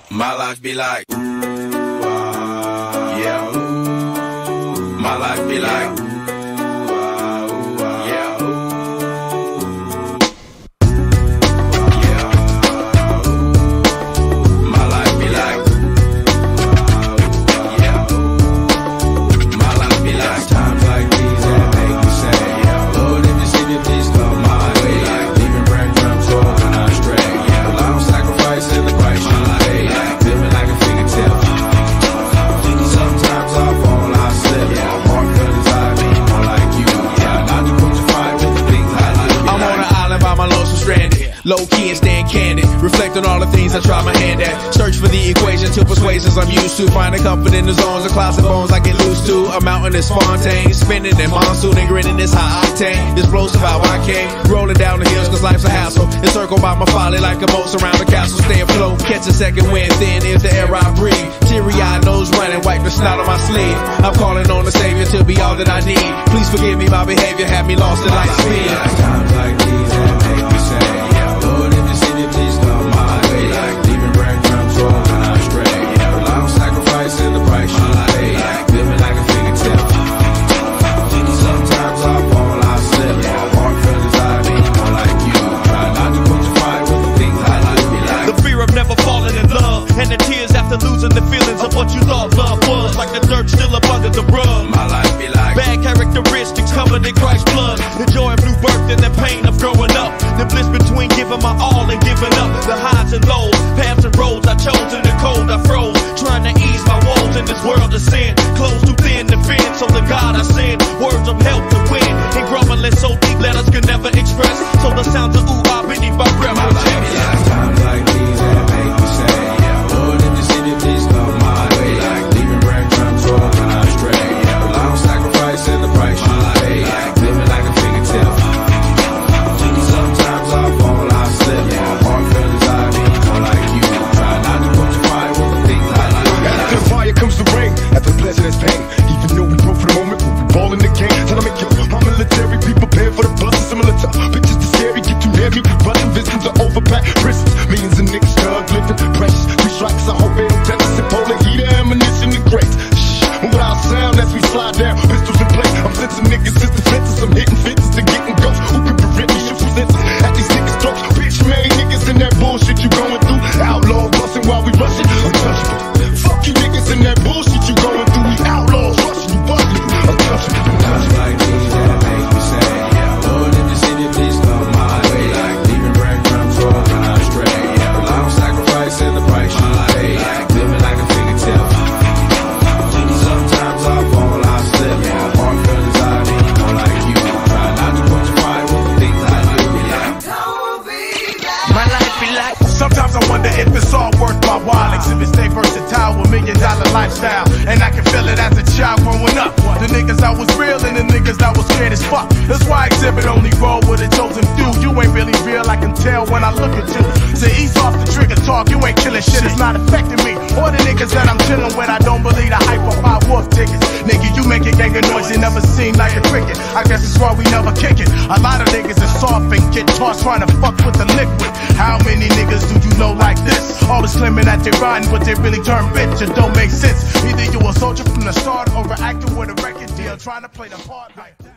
My life be like, ooh, yeah, ooh. My life be like, ooh, yeah, ooh. Yeah, ooh. My life be like, yeah, ooh. My life be like times like these that make me say, yeah, Lord, if you see me, please come my way. Like leaving breadcrumbs all when I stray. Yeah, well, I don't sacrifice in the price my life. Living like a fingertip. Sometimes I fall, I slip. Yeah, I'm hard cause I be more like you. Yeah, not to put you fight with the things I do. I'm on an island by my lonesome stranded. Low key and staying candid. Reflect on all the things I try my hand at. Search for the equation to persuasions I'm used to. Finding comfort in the zones of clouds and bones I get loose to. A mountain is Fontaine. Spinning in monsoon and grinning this high octane. Explosive how I came. Rolling down the hills cause life's a hassle. Encircled by my folly like a moat surround the castle. Stay afloat, catch a second wind. Thin is the air I breathe. Teary-eyed nose running, wipe the snot on my sleeve. I'm calling on the Savior to be all that I need. Please forgive me, my behavior had me lost in light speed. Times like these that make me say, yeah, Lord, if you see me, please come my way. Like leaving breadcrumbs all when I stray. Yeah, well, I don't sacrifice in the price you pay. Like living like a fingertip. Sometimes I fall, I slip. Yeah, I'm hard cause I be more like you. Try not to put you fight with the things I like. The fear of never falling in love, and the tears after losing the feelings of what you thought love was. Like the dirt still up under the rug. My life be like bad characteristics covered in Christ's blood. The joy of new birth and the pain of growing up. The bliss between giving my all and giving up. The highs and lows, paths and roads I chose. In the cold I froze, trying to ease my woes in this world of sin. Clothes too thin to fit, so the God I send words of help to win. And grumbling so deep letters can never express. So the sounds of ooh ah beneath my breath. My life be like times like these that make me say, yeah, Lord, if you see me, please come my way. Like leaving breadcrumbs all when I stray. Yeah, well, I don't sacrifice in the price you pay. Like living like a fingertip. Sometimes I fall, I slip. Yeah, I'm hard cause I be more like you. Try not to put you fight with the things I like. After the fire comes the rain, after the pleasure there's pain. Even though we broke for the moment, we ball in the game. Trying to make you my military, be prepared for the buzz. Similar to pictures to scary, get too heavy. We running visits to overpack prisons. Millions of niggas thug living precious. 3 strikes, I hope they don't test us. Polar heater, ammunition, and grace. Shh, without sound as we slide down, pistols in place. I'm sensing niggas since the fences. I'm hitting fences to getting ghosts. Who could prevent me? Shoot some senses at these niggas' throats. Bitch, man, niggas in that bullshit you going through. Outlaw busting while we rushing. Untouchable. Fuck you niggas in that bullshit you going through. We outlaws rushing you busting. Untouchable. Times like these that make me say, yeah, Lord, if you see me, please come my way. Like leaving breadcrumbs all when I stray. Yeah, well, I don't sacrifice in the price you pay. Like living like a fingertip. Sometimes I fall, I slip. Yeah, I'm hard cause I be more like you. Try not to put you fight with the things I do. My life be like. Sometimes I wonder if it's all worth my while. Exhibit stay versatile with $1 million lifestyle. And I can feel it as a child growing up. The niggas I was real and the niggas I was scared as fuck. That's why Exhibit only roll with a chosen few. You ain't really real, I can tell when I look at you. So ease off the trigger talk, you ain't killing shit, it's not affecting me. Or the niggas that I'm chilling with, I don't believe the hype of 5 wolf tickets. Nigga, you make a gang of noise, you never seem like a cricket. I guess it's why we never kick it. A lot of niggas is soft and get tossed trying to fuck with the liquid. How many niggas do you know like this? Always claiming that they riding, but they really turn bitch. It don't make sense. Either you a soldier from the start or an actor with a record deal trying to play the part like that.